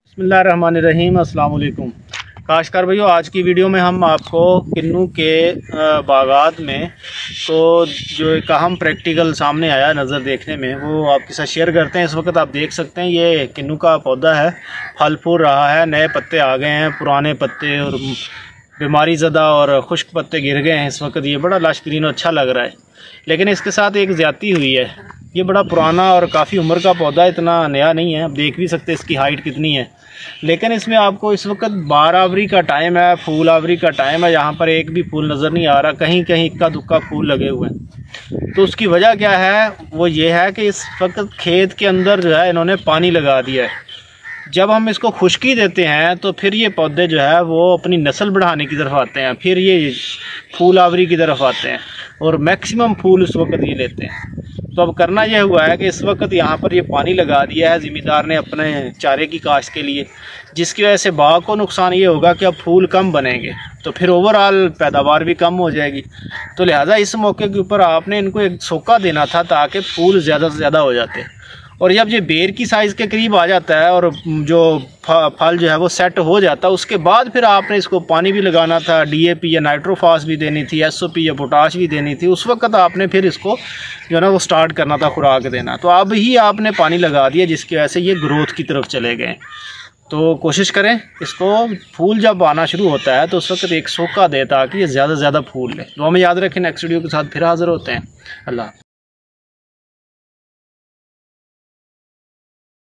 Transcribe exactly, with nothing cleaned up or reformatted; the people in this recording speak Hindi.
बिस्मिल्लाहिर्रहमानिर्रहीम, अस्सलाम वालेकुम। काश्तकार भाइयों, आज की वीडियो में हम आपको किन्नू के बागात में तो जो एक अहम प्रैक्टिकल सामने आया नज़र देखने में, वो आपके साथ शेयर करते हैं। इस वक्त आप देख सकते हैं ये किन्नू का पौधा है, फल फूल रहा है, नए पत्ते आ गए हैं, पुराने पत्ते और बीमारी ज़दा और खुश्क पत्ते गिर गए हैं। इस वक्त ये बड़ा लश ग्रीन और अच्छा लग रहा है, लेकिन इसके साथ एक ज़्यादती हुई है। ये बड़ा पुराना और काफ़ी उम्र का पौधा, इतना नया नहीं है। आप देख भी सकते हैं इसकी हाइट कितनी है, लेकिन इसमें आपको इस वक्त बारावरी का टाइम है, फूल आवरी का टाइम है। यहाँ पर एक भी फूल नज़र नहीं आ रहा, कहीं कहीं इक्का दुक्का फूल लगे हुए हैं। तो उसकी वजह क्या है? वो ये है कि इस वक्त खेत के अंदर जो है इन्होंने पानी लगा दिया है। जब हम इसको खुश्की देते हैं तो फिर ये पौधे जो है वो अपनी नस्ल बढ़ाने की तरफ आते हैं, फिर ये फूल आवरी की तरफ आते हैं और मैक्सिमम फूल उस वक्त ये लेते हैं। तो अब करना यह हुआ है कि इस वक्त यहाँ पर ये पानी लगा दिया है ज़मींदार ने अपने चारे की काश्त के लिए, जिसकी वजह से बाग को नुकसान ये होगा कि अब फूल कम बनेंगे, तो फिर ओवरऑल पैदावार भी कम हो जाएगी। तो लिहाजा इस मौके के ऊपर आपने इनको एक सोका देना था ताकि फूल ज़्यादा से ज़्यादा हो जाते। और जब ये बेर की साइज़ के करीब आ जाता है और जो फल जो है वो सेट हो जाता है, उसके बाद फिर आपने इसको पानी भी लगाना था, डीएपी या नाइट्रोफास भी देनी थी, एसओपी या पोटाश भी देनी थी। उस वक्त आपने फिर इसको जो है ना वो स्टार्ट करना था, खुराक देना। तो अब ही आपने पानी लगा दिया, जिसकी वजह से ये ग्रोथ की तरफ चले गए। तो कोशिश करें इसको, फूल जब आना शुरू होता है तो उस वक्त एक सोका दे ताकि ये ज़्यादा से ज़्यादा फूल ले। तो हमें याद रखें, नेक्स्ट वीडियो के साथ फिर हाज़िर होते हैं। अल्लाह।